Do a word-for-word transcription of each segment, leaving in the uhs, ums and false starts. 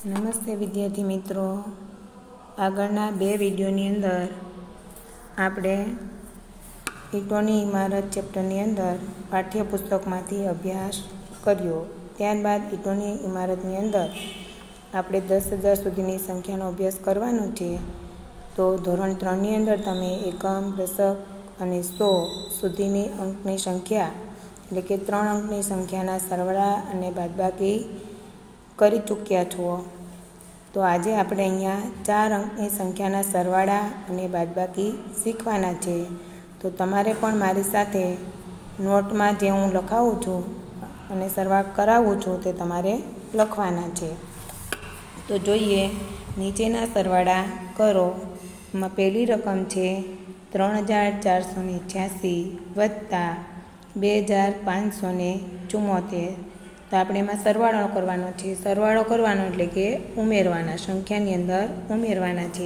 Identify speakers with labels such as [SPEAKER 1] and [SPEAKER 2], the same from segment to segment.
[SPEAKER 1] નમસ્તે વિદ્યાર્થી મિત્રો, આગળના બે વિડીયોની અંદર આપણે ઈંટોની ઇમારત ચેપ્ટરની અંદર પાઠ્યપુસ્તકમાંથી અભ્યાસ કર્યો. ત્યારબાદ ઈંટોની ઇમારતની અંદર આપણે દસ હજાર સુધીની સંખ્યાનો અભ્યાસ કરવાનો છે. તો ધોરણ ત્રણની અંદર તમે એકમ, દશક અને સો સુધીની અંકની સંખ્યા એટલે કે ત્રણ અંકની સંખ્યાના સરવાળા અને બાદબાકી કરી ચૂક્યા છો. તો આજે આપણે અહીંયા ચાર અંકની સંખ્યાના સરવાળા અને બાદબાકી શીખવાના છે. તો તમારે પણ મારી સાથે નોટમાં જે હું લખાવું છું અને સરવાળા કરાવું છું તે તમારે લખવાના છે. તો જોઈએ, નીચેના સરવાળા કરો. એમાં પહેલી રકમ છે ત્રણ હજાર ચારસો ને છ્યાસી વત્તા બે હજાર પાંચસો ને ચુમ્મોતેર. તો આપણે એમાં સરવાળો કરવાનો છે. સરવાળો કરવાનો એટલે કે ઉમેરવાના, સંખ્યાની અંદર ઉમેરવાના છે.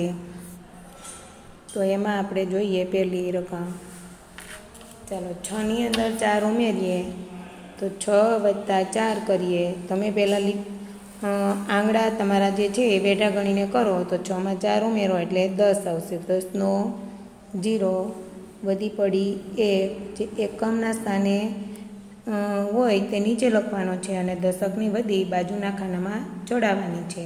[SPEAKER 1] તો એમાં આપણે જોઈએ પહેલી રકમ, ચાલો છની અંદર ચાર ઉમેરીએ તો છ વત્તા ચાર કરીએ. તમે પહેલાં આંગળા તમારા જે છે એ બેઠા ગણીને કરો તો છમાં ચાર ઉમેરો એટલે દસ આવશે. દસનો જીરો, વધી પડી એક, જે એકમના સ્થાને હોય તે નીચે લખવાનો છે અને દશકની વધી બાજુના ખાનામાં જોડાવાની છે.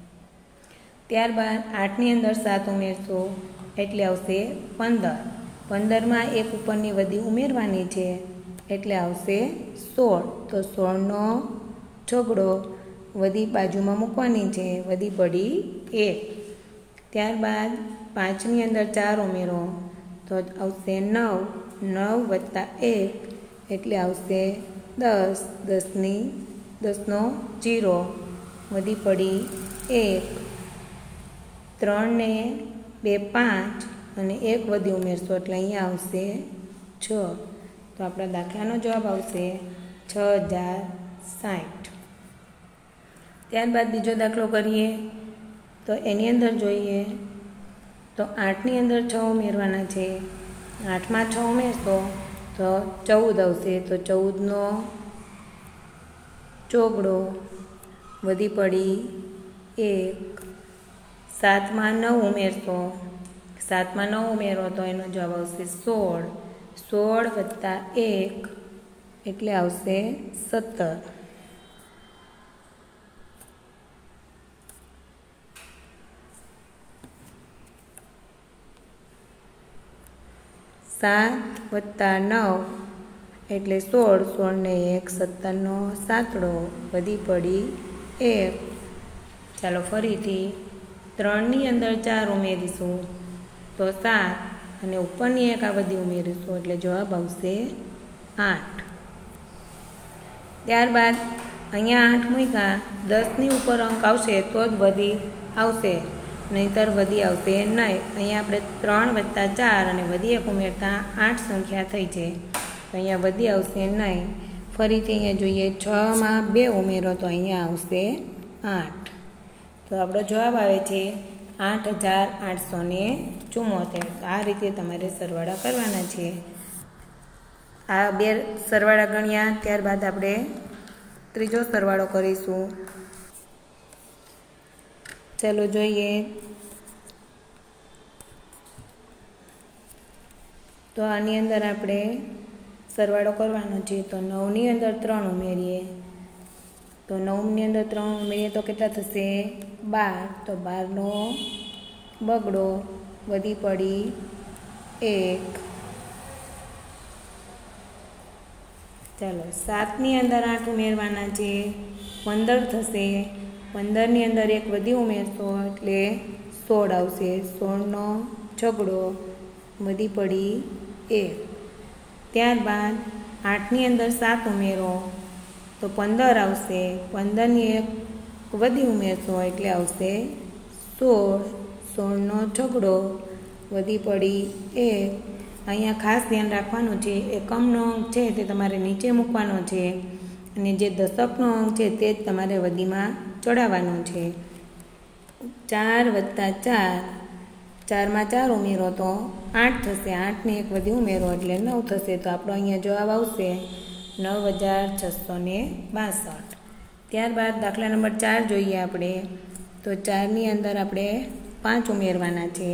[SPEAKER 1] ત્યારબાદ આઠની અંદર સાત ઉમેરશો એટલે આવશે પંદર. પંદરમાં એક ઉપરની વધી ઉમેરવાની છે એટલે આવશે સોળ. તો સોળનો છગડો વધી બાજુમાં મૂકવાની છે, વધી પડી એક. ત્યારબાદ પાંચની અંદર ચાર ઉમેરો તો આવશે નવ. નવ વત્તા એક એટલે આવશે દસ. દસની દસનો જીરો, વધી પડી એક. ત્રણને બે પાંચ અને એક વધી ઉમેરશો એટલે અહીંયા આવશે છ. તો આપણા દાખલાનો જવાબ આવશે છ હજાર સાઠ. ત્યારબાદ બીજો દાખલો કરીએ તો એની અંદર જોઈએ તો આઠની અંદર છ ઉમેરવાના છે. આઠમાં છ ઉમેરશો તો ચૌદ આવશે. તો ચૌદનો ચોગડો, વધી પડી એક. સાતમાં નવ ઉમેરશો, સાતમાં નવ ઉમેરો તો એનો જવાબ આવશે સોળ. સોળ વત્તા એક એટલે આવશે સત્તર. સાત વત્તા નવ એટલે સોળ. સોળને એક, સત્તરનો સાતડો, વધી પડી એક. ચાલો ફરીથી ત્રણની અંદર ચાર ઉમેરીશું તો સાત અને ઉપરની એક આ બધી ઉમેરીશું એટલે જવાબ આવશે આઠ. ત્યારબાદ અહીંયા આઠ મૂક્યા, દસની ઉપર અંક આવશે તો જ વધી આવશે, નહીંતર વધી આવશે નહીં. અહીંયા આપણે ત્રણ વત્તા ચાર અને વધી એક ઉમેરતા આઠ સંખ્યા થઈ છે તો અહીંયા વધી આવશે નહીં. ફરીથી અહીંયા જોઈએ છમાં બે ઉમેરો તો અહીંયા આવશે આઠ. તો આપણો જવાબ આવે છે આઠ હજાર આઠસો ને ચુમ્મોતેર. આ રીતે તમારે સરવાળા કરવાના છે. આ બે સરવાળા ગણ્યા, ત્યારબાદ આપણે ત્રીજો સરવાળો કરીશું. ચાલો જોઈએ, તો આની અંદર આપણે સરવાળો કરવાનો છે. તો નવની અંદર ત્રણ ઉમેરીએ તો નવની અંદર ત્રણ ઉમેરીએ તો કેટલા થશે? બાર. તો બારનો બગડો, વધી પડી એક. ચાલો સાતની અંદર આઠ ઉમેરવાના છે, પંદર થશે. પંદરની અંદર એક વધી ઉમેરશો એટલે સોળ આવશે. સોળનો છગડો, વધી પડી એક. ત્યારબાદ આઠની અંદર સાત ઉમેરો તો પંદર આવશે. પંદરની એક વધી ઉમેરશો એટલે આવશે સોળ. સોળનો છગડો, વધી પડી એક. અહીંયા ખાસ ધ્યાન રાખવાનું છે, એકમનો અંક છે તે તમારે નીચે મૂકવાનો છે અને જે દશકનો અંક છે તે જ તમારે વધીમાં ચડાવવાનો છે. ચાર વત્તા ચાર, ચારમાં ચાર ઉમેરો તો આઠ થશે. આઠને એક વધી ઉમેરો એટલે નવ થશે. તો આપણો અહીંયા જવાબ આવશે નવ હજાર છસો ને બાસઠ. ત્યારબાદ દાખલા નંબર ચાર જોઈએ આપણે. तो चारनी अंदर આપણે પાંચ ઉમેરવાના છે।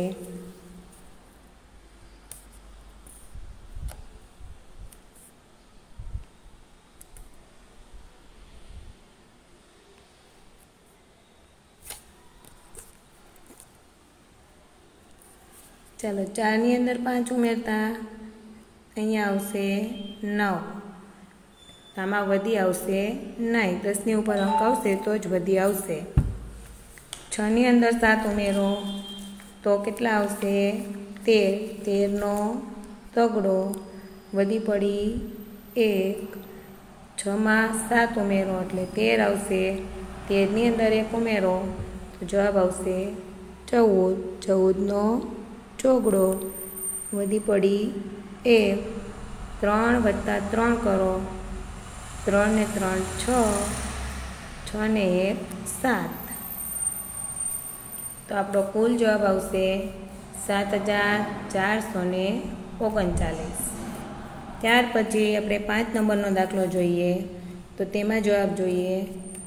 [SPEAKER 1] चलो चारनी अंदर पांच उमेरता अहींया आवशे नौ। आमां वधी आवशे नहीं, दसनी उपर अंक आवशे तो ज वधी आवशे। छनी अंदर सात उमेरो तो केटला आवशे तेर। तेरनो तगड़ो वधी पड़ी एक। छमां सात उमेरो एटले तेर आवशे। तेरनी अंदर एक उमेरो तो जवाब आवशे चौद। चौदनो ચોગડો વધી પડી એક। ત્રણ વત્તા ત્રણ કરો, ત્રણ ને ત્રણ છ, છ ને એક સાત। તો આપણો કુલ જવાબ આવશે સાત હજાર ચારસો ને ઓગણચાલીસ। ત્યાર પછી આપણે પાંચ નંબરનો દાખલો જોઈએ તો તેમાં જવાબ જોઈએ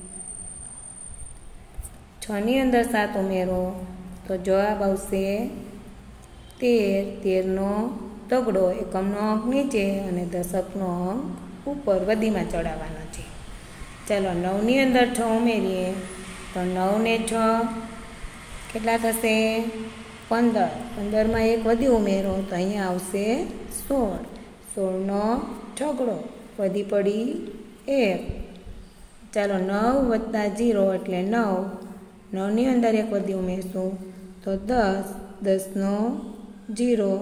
[SPEAKER 1] છની અંદર સાત ઉમેરો તો જવાબ આવશે तेर। तेरनो तगड़ो एकमनो अंक नीचे अने दशकनो अंक ऊपर वधीमां चढ़ाववानो छे। चलो नवनी अंदर छ उमेरीए तो नव ने छ केटला थशे पंदर। पंदर में एक वधी उमेरो तो अहींया आवशे सोळ। सोळनो छगड़ो वधी पड़ी एक। चलो नव वत्ता जीरो एटले नव। नवनी अंदर एक वधी उमेरशुं तो दस। दसनो जीरो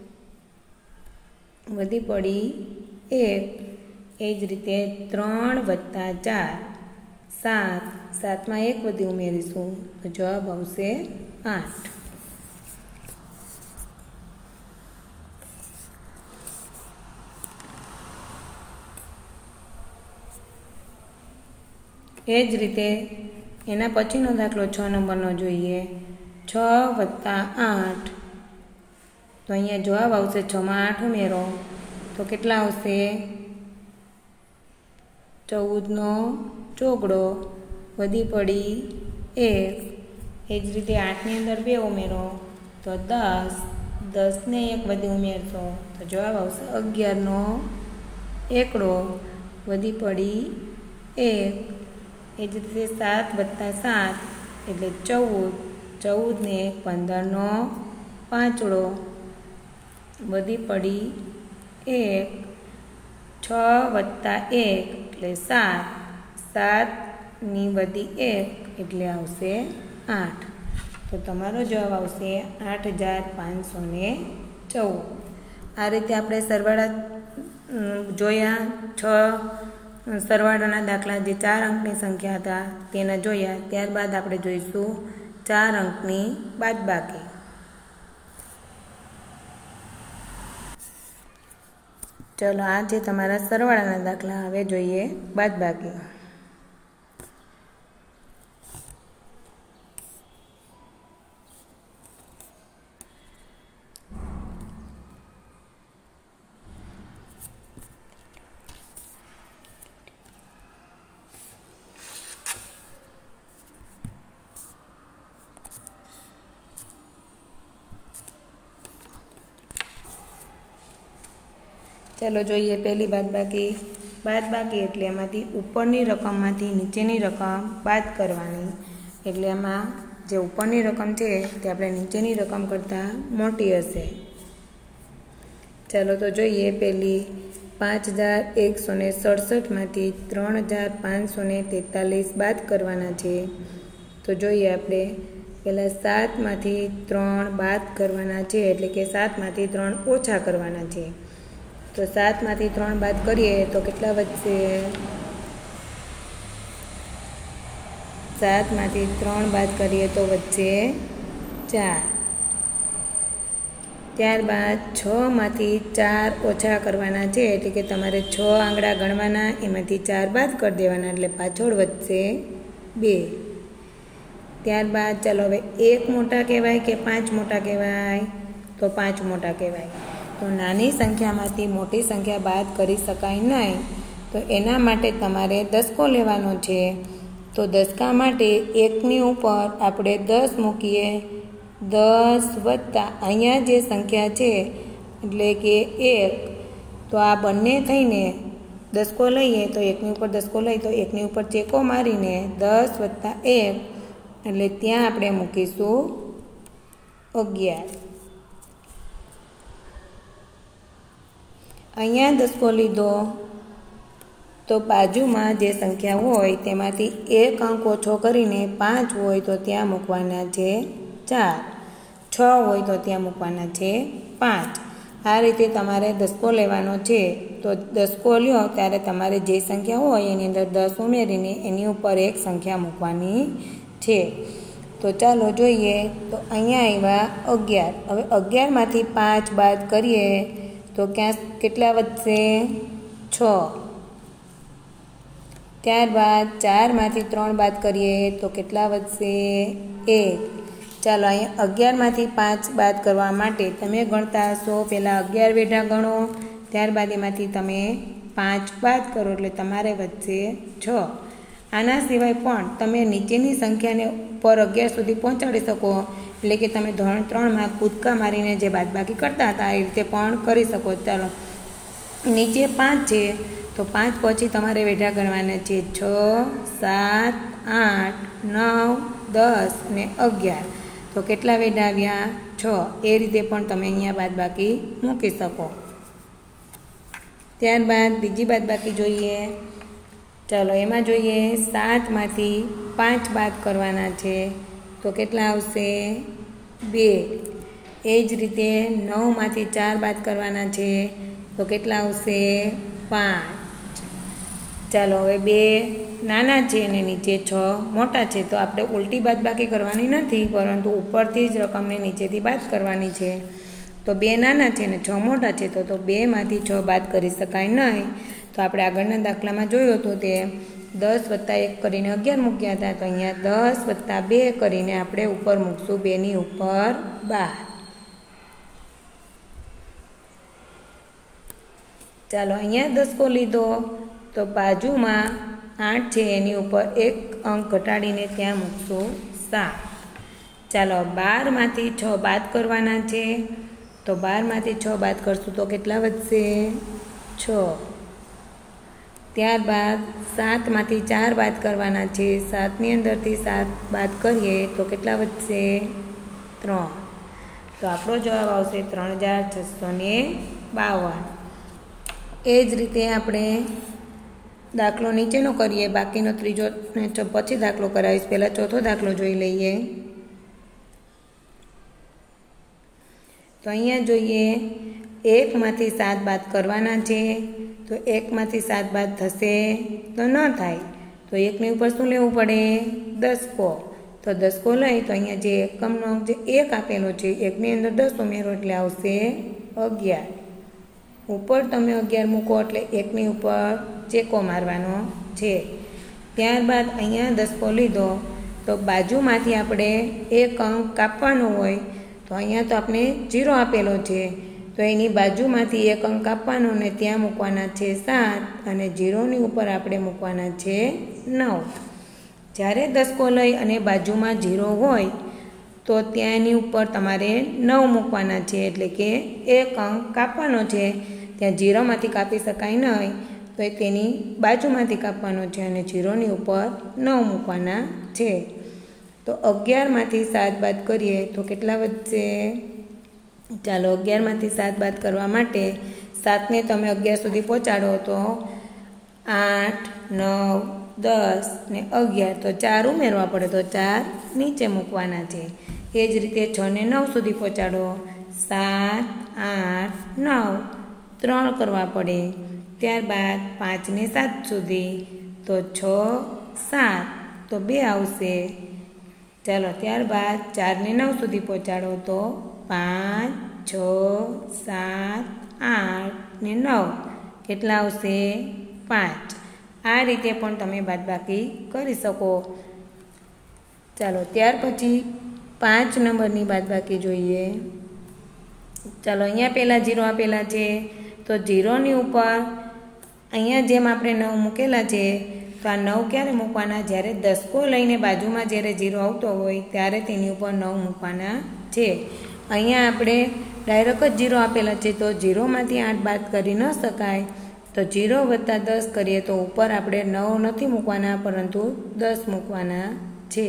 [SPEAKER 1] वधी पड़ी एक। एज रीते त्रण वत्ता चार सात। सात में एक वधी उमेरीशुं तो जवाब आवशे आठ। एज रीते एना पछीनो दाखलो छ नंबरनो जोईए। छ वत्ता आठ तो अहींया जवाब आवशे छ में आठ उमेरो तो केटला आवशे चौदनो ચોગડો वधी पड़ी एक। एज रीते आठनी अंदर बे उमेरो तो दस। दस ने एक वधी उमेरशो तो जवाब आवशे अगियारनो एकड़ो वधी पड़ी एक। एज रीते सात वत्ता सात एटले चौद। चौद ने एक पंदरनो पांचड़ो वधी पड़ी एक। छ वत्ता एक एटले सात। सात नी वधी एक एटले आवशे आठ। तो तमारो जवाब आवशे आठ हज़ार पांच सौ ने चौद। आ रीते आपणे सरवाळा जोया। छ सरवाळाना दाखला जे चार अंकनी संख्या हता तेना जोया। त्यारबाद आपणे जोईशुं चार अंकनी बादबाकी। चलो आज तमारा सरवाळाना दाखला हवे जोईए बादबाकी। चलो जोईए पहली बादबाकी। बादबाकी एटले एमांथी उपरनी रकममांथी नीचेनी रकम बाद करवानी। एटले एमां जे उपरनी रकम छे ते आपणे नीचेनी रकम करता मोटी हशे। चलो तो जोईए पहली पांच हज़ार एक सौ ने सड़सठ मांथी त्रण हज़ार पांच सौ ने तेतालीस बाद करवाना छे। तो जोईए आपणे पहला सात मांथी त्रण बाद करवाना छे एटले के सात मांथी त्रण ओछा करवाना छे। तो सात मांथी त्रण बाद करिए तो केटला वधशे सात मांथी त्रण बाद करिए तो वधशे चार। त्यारबाद छ मांथी चार ओछा करवाना छे एटले के तमारे छ आंगळा गणवाना एमांथी चार बाद कर देवाना एटले पाछळ वधशे बे। त्यारबाद चलो हवे एक मोटा कहेवाय के पांच मोटा कहेवाय तो पांच मोटा कहेवाय। तो नानी संख्यामांथी मोटी संख्या बाद करी शकाय नहीं तो एना माटे तमारे दसको लेवानो छे। તો દસકા માટે એકની ઉપર આપણે દસ મૂકીએ, દસ વત્તા અહીંયા જે સંખ્યા છે એટલે કે એક, તો આ બંને થઈને દસકો લઈએ તો એકની ઉપર દસકો લઈએ તો એકની ઉપર ચેકો મારીને દસ વત્તા એક એટલે ત્યાં આપણે મૂકીશું અગિયાર. અહીંયા દસકો લીધો તો બાજુમાં જે સંખ્યા હોય તેમાંથી એક અંક ઓછો કરીને પાંચ હોય તો ત્યાં મૂકવાના છે ચાર, છ હોય તો ત્યાં મૂકવાના છે પાંચ. આ રીતે તમારે દસકો લેવાનો છે. તો દસકો લ્યો ત્યારે તમારે જે સંખ્યા હોય એની અંદર દસ ઉમેરીને એની ઉપર એક સંખ્યા મૂકવાની છે. તો ચાલો જોઈએ. તો અહીંયા આવ્યા અગિયાર. હવે અગિયારમાંથી પાંચ બાદ કરીએ તો ક્યાં કેટલા વધશે? છ. ત્યારબાદ ચારમાંથી ત્રણ બાદ કરીએ તો કેટલા વધશે? એક. ચાલો અહીંયા અગિયારમાંથી પાંચ બાદ કરવા માટે તમે ગણતા હશો, પહેલાં અગિયાર વેઢા ગણો, ત્યારબાદ એમાંથી તમે પાંચ બાદ કરો એટલે તમારે વધશે છ. આના સિવાય પણ તમે નીચેની સંખ્યાને ઉપર અગિયાર સુધી પહોંચાડી શકો, એટલે કે તમે ધોરણ ત્રણમાં કૂદકા મારીને જે બાદબાકી કરતા હતા એ રીતે પણ કરી શકો. ચાલો નીચે પાંચ છે તો પાંચ પછી તમારે વેઢા ગણવાના છે છ, સાત, આઠ, નવ, દસ ને અગિયાર. તો કેટલા વેઢા આવ્યા? છ. એ રીતે પણ તમે અહીંયા બાદબાકી મૂકી શકો. ત્યારબાદ બીજી બાદબાકી જોઈએ. ચાલો એમાં જોઈએ, સાતમાંથી પાંચ બાદ કરવાના છે તો કેટલા આવશે? બે. એ જ રીતે નવમાંથી ચાર બાદ કરવાના છે તો કેટલા આવશે? પાંચ. ચાલો હવે બે નાના છે અને નીચે છ મોટા છે, તો આપણે ઉલટી બાદબાકી કરવાની નથી, પરંતુ ઉપરથી જ રકમને નીચેથી બાદ કરવાની છે. તો બે નાના છે અને છ મોટા છે તો તો બેમાંથી છ બાદ કરી શકાય નહીં. તો આપણે આગળના દાખલામાં જોયું હતું તે દસ વત્તા એક કરીને અગિયાર મૂક્યા હતા, તો અહીંયા દસ વત્તા બે કરીને આપણે ઉપર મૂકશું બેની ઉપર બાર. ચાલો અહીંયા દસકો લીધો તો બાજુમાં આઠ છે એની ઉપર એક અંક ઘટાડીને ત્યાં મૂકશું સાત. ચાલો બારમાંથી છ બાદ કરવાના છે તો બારમાંથી છ બાદ કરશું તો કેટલા વધશે? છ. ત્યારબાદ સાતમાંથી ચાર બાદ કરવાના છે, સાતની અંદરથી સાત બાદ કરીએ તો કેટલા વધશે? ત્રણ. તો આપણો જવાબ આવશે ત્રણ હજાર છસો ને બાવન. એ જ રીતે આપણે દાખલો નીચેનો કરીએ, બાકીનો ત્રીજો પછી દાખલો કરાવીશ. પહેલાં ચોથો દાખલો જોઈ લઈએ. તો અહીંયા જોઈએ, એકમાંથી સાત બાદ કરવાના છે તો એકમાંથી સાત બાદ થશે તો ન થાય, તો એકની ઉપર શું લેવું પડે? દસકો. તો દસકો લઈ તો અહીંયા જે એકમનો જે એક આપેલો છે એકની અંદર દસ ઉમેરો એટલે આવશે અગિયાર. ઉપર તમે અગિયાર મૂકો એટલે એકની ઉપર ચેકો મારવાનો છે. ત્યારબાદ અહીંયા દસકો લીધો તો બાજુમાંથી આપણે એક અંક કાપવાનો હોય, તો અહીંયા તો આપણે જીરો આપેલો છે તો એની બાજુમાંથી એક અંક કાપવાનો ને ત્યાં મૂકવાના છે સાત અને જીરોની ઉપર આપણે મૂકવાના છે નવ. જ્યારે દસકો લઈ અને બાજુમાં જીરો હોય તો ત્યાંની ઉપર તમારે નવ મૂકવાના છે, એટલે કે એક અંક કાપવાનો છે. ત્યાં જીરોમાંથી કાપી શકાય નહીં તો તેની બાજુમાંથી કાપવાનો છે અને જીરોની ઉપર નવ મૂકવાના છે. તો અગિયારમાંથી સાત બાદ કરીએ તો કેટલા વધશે? ચાલો અગિયારમાંથી સાત બાદ કરવા માટે સાતને તમે અગિયાર સુધી પહોંચાડો તો આઠ, નવ, દસ ને અગિયાર, તો ચાર ઉમેરવા પડે તો ચાર નીચે મૂકવાના છે. એ જ રીતે છ ને નવ સુધી પહોંચાડો, સાત, આઠ, નવ, ત્રણ કરવા પડે. ત્યારબાદ પાંચને સાત સુધી તો છ, સાત, તો બે આવશે. ચાલો ત્યારબાદ ચારને નવ સુધી પહોંચાડો તો પાંચ, છ, સાત, આઠ ને નવ, કેટલા આવશે? પાંચ. આ રીતે પણ તમે બાદબાકી કરી શકો. ચાલો ત્યાર પછી પાંચ નંબરની બાદબાકી જોઈએ. ચાલો અહીંયા પહેલાં જીરો આપેલા છે તો જીરોની ઉપર અહીંયા જેમ આપણે નવ મૂકેલા છે તો આ નવ ક્યારે મૂકવાના? જ્યારે દસકો લઈને બાજુમાં જ્યારે ઝીરો આવતો હોય ત્યારે તેની ઉપર નવ મૂકવાના છે. અહીંયા આપણે ડાયરેક્ટ જ ઝીરો આપેલા છે, તો ઝીરોમાંથી આઠ બાદ કરી ન શકાય. તો ઝીરો વત્તા દસ કરીએ તો ઉપર આપણે નવ નથી મૂકવાના, પરંતુ દસ મૂકવાના છે.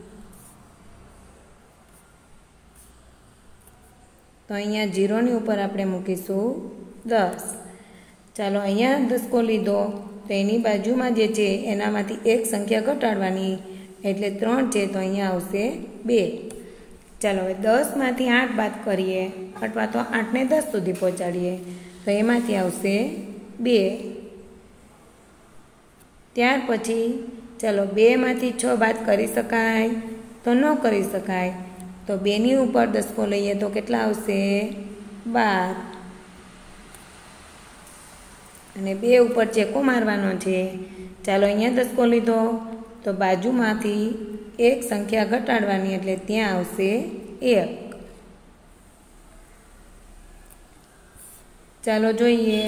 [SPEAKER 1] તો અહીંયા ઝીરોની ઉપર આપણે મૂકીશું દસ. ચાલો, અહીંયા દસકો લીધો તો એની બાજુમાં જે છે એનામાંથી એક સંખ્યા ઘટાડવાની, એટલે ત્રણ છે, તો અહીંયા આવશે બે. ચાલો, હવે દસમાંથી આઠ બાદ કરીએ, અથવા તો આઠને દસ સુધી પહોંચાડીએ, તો એમાંથી આવશે બે. ત્યાર પછી ચાલો, બેમાંથી છ બાદ કરી શકાય? તો ન કરી શકાય. તો બેની ઉપર દસકો લઈએ તો કેટલા આવશે? બાર. અને બે ઉપર ચેકો મારવાનો છે. ચાલો, અહીંયા દસકો લીધો તો બાજુમાંથી એક સંખ્યા ઘટાડવાની, એટલે ત્યાં આવશે એક. ચાલો જોઈએ.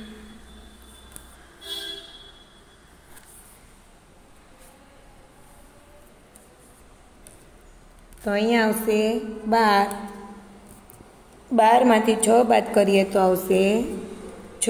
[SPEAKER 1] તો અહીંયા આવશે બાર. બારમાંથી છ બાદ કરીએ તો આવશે છ.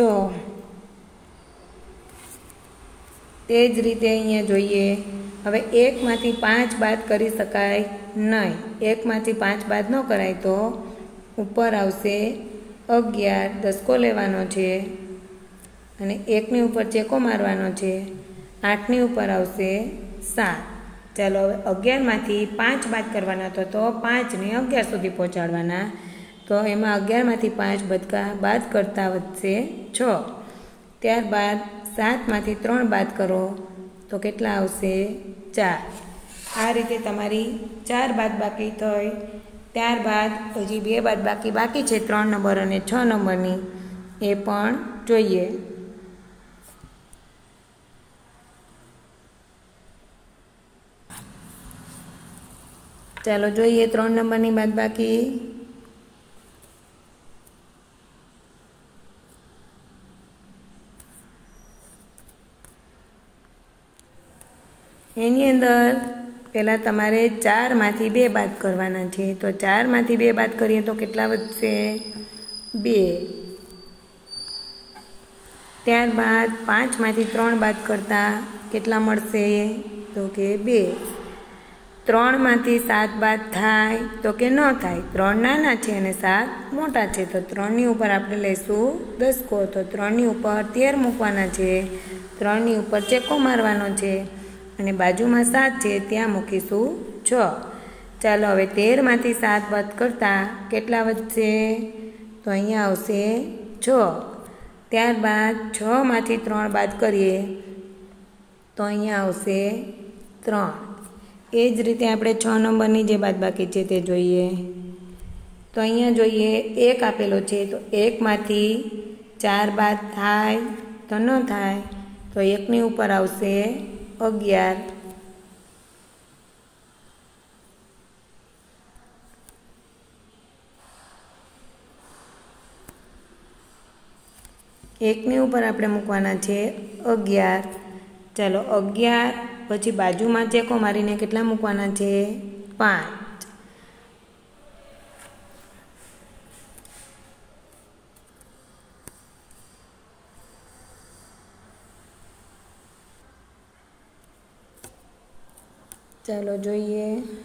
[SPEAKER 1] તે જ રીતે અહીંયા જોઈએ. હવે એકમાંથી પાંચ બાદ કરી શકાય નહીં. એકમાંથી પાંચ બાદ ન કરાય તો ઉપર આવશે અગિયાર. દસકો લેવાનો છે અને એકની ઉપર ચેકો મારવાનો છે. આઠની ઉપર આવશે સાત. ચાલો, હવે અગિયારમાંથી પાંચ બાદ કરવાના હતો, તો પાંચને અગિયાર સુધી પહોંચાડવાના. તો એમાં અગિયારમાંથી પાંચ બદકા બાદ કરતાં વધશે છ. ત્યારબાદ સાતમાંથી ત્રણ બાદ કરો તો કેટલા આવશે? ચાર. આ રીતે તમારી ચાર બાદ બાકી થઈ. ત્યારબાદ હજી બે બાદ બાકી બાકી છે, ત્રણ નંબર અને છ નંબરની, એ પણ જોઈએ. ચાલો જોઈએ ત્રણ નંબરની બાદ બાકી. એની અંદર પહેલાં તમારે ચારમાંથી બે બાદ કરવાના છે. તો ચારમાંથી બે બાદ કરીએ તો કેટલા વધશે? બે. ત્યારબાદ પાંચમાંથી ત્રણ બાદ કરતાં કેટલા મળશે? તો કે બે. ત્રણમાંથી સાત બાદ થાય તો કે ન થાય? ત્રણ નાના છે અને સાત મોટા છે, તો ત્રણની ઉપર આપણે લઈશું દસકો. તો ત્રણની ઉપર તેર મૂકવાના છે. ત્રણની ઉપર ચેકો મારવાનો છે અને બાજુમાં સાત છે ત્યાં મૂકીશું છ. ચાલો, હવે તેરમાંથી સાત બાદ કરતાં કેટલા વધશે? તો અહીંયા આવશે છ. ત્યારબાદ છમાંથી ત્રણ બાદ કરીએ તો અહીંયા આવશે ત્રણ. એ જ રીતે આપણે છ નંબરની જે બાદ બાકી છે તે જોઈએ. તો અહીંયા જોઈએ એક આપેલો છે, તો એકમાંથી ચાર બાદ થાય તો ન થાય, તો એકની ઉપર આવશે અગિયાર. એકની ઉપર આપણે મૂકવાના છે અગિયાર. ચાલો, અગિયાર પછી બાજુમાં ચેકો મારીને કેટલા મૂકવાના છે? પાંચ. ચાલો જોઈએ.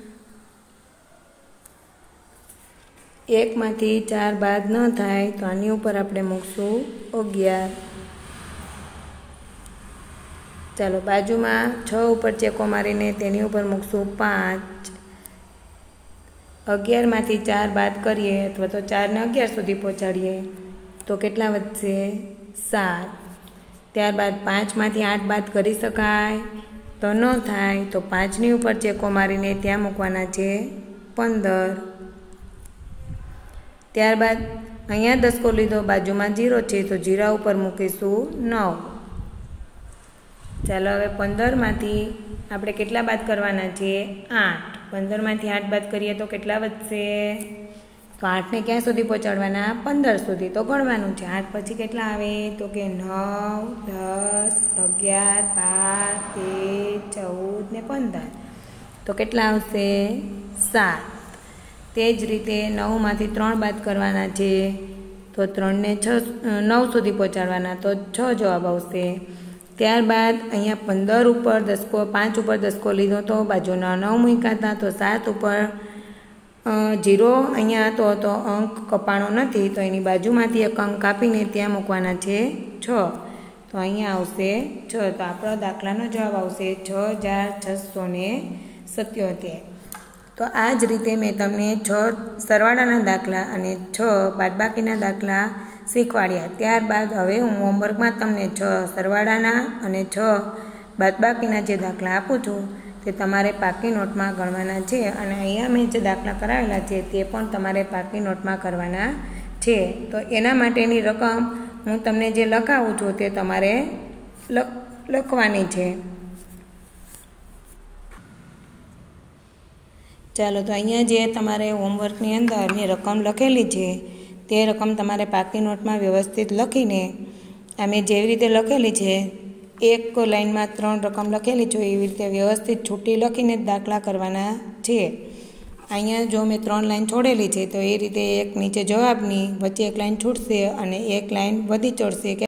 [SPEAKER 1] એકમાંથી ચાર બાદ ન થાય તો આની ઉપર આપણે મૂકશું અગિયાર. ચાલો, બાજુમાં છ ઉપર ચેકો મારીને તેની ઉપર મૂકશું પાંચ. અગિયારમાંથી ચાર બાદ કરીએ અથવા તો ચારને અગિયાર સુધી પહોંચાડીએ તો કેટલા વધશે? સાત. ત્યારબાદ પાંચમાંથી આઠ બાદ કરી શકાય? તો ન થાય. તો પાંચની ઉપર ચેકો મારીને ત્યાં મૂકવાના છે પંદર. ત્યારબાદ અહીંયા દસકો લીધો, બાજુમાં જીરો છે, તો જીરા ઉપર મૂકીશું નવ. ચાલો, હવે પંદરમાંથી આપણે કેટલા બાદ કરવાના છે? આઠ. પંદરમાંથી આઠ બાદ કરીએ તો કેટલા વધશે? તો તો આઠને ક્યાં સુધી પહોંચાડવાના? પંદર સુધી. તો ગણવાનું છે. આઠ પછી કેટલા આવે? તો કે નવ, દસ, અગિયાર, બાર, તેર, ચૌદ ને પંદર. તો કેટલા આવશે? સાત. તે જ રીતે નવમાંથી ત્રણ બાદ કરવાના છે, તો ત્રણને છ નવ સુધી પહોંચાડવાના, તો છ જવાબ આવશે. ત્યારબાદ અહીંયા પંદર ઉપર દસકો પાંચ ઉપર દસકો લીધો તો બાજુના નવ મૂક્યા હતા, તો સાત ઉપર જીરો અહીંયા હતો તો અંક કપાણો નથી, તો એની બાજુમાંથી એક અંક કાપીને ત્યાં મૂકવાના છે છ. તો અહીંયા આવશે છ. તો આપણો દાખલાનો જવાબ આવશે છ હજાર છસો ને સત્યોતેર. તો આ જ રીતે મેં તમને છ સરવાળાના દાખલા અને છ બાદબાકીના દાખલા શીખવાડ્યા. ત્યારબાદ હવે હું હોમવર્કમાં તમને છ સરવાળાના અને છ બાદબાકીના જે દાખલા આપું છું તે તમારે પાકી નોટમાં ગણવાના છે, અને અહીંયા મેં જે દાખલા કરાવેલા છે તે પણ તમારે પાકી નોટમાં કરવાના છે. તો એના માટેની રકમ હું તમને જે લખાવું છું તે તમારે લખવાની છે. ચાલો, તો અહીંયા જે તમારે હોમવર્કની અંદર મેં રકમ લખેલી છે તે રકમ તમારે પાકી નોટમાં વ્યવસ્થિત લખીને અમે જેવી રીતે લખેલી છે એક લાઇનમાં ત્રણ રકમ લખેલી છે એવી રીતે વ્યવસ્થિત છૂટી લખીને દાખલા કરવાના છે. અહીંયા જો મેં ત્રણ લાઈન છોડેલી છે તો એ રીતે એક નીચે જવાબની વચ્ચે એક લાઈન છૂટશે અને એક લાઈન વધી ચડશે.